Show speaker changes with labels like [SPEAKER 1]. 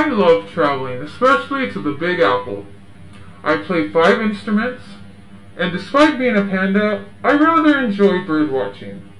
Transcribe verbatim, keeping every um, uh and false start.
[SPEAKER 1] I love traveling, especially to the Big Apple. I play five instruments, and despite being a panda, I rather enjoy bird watching.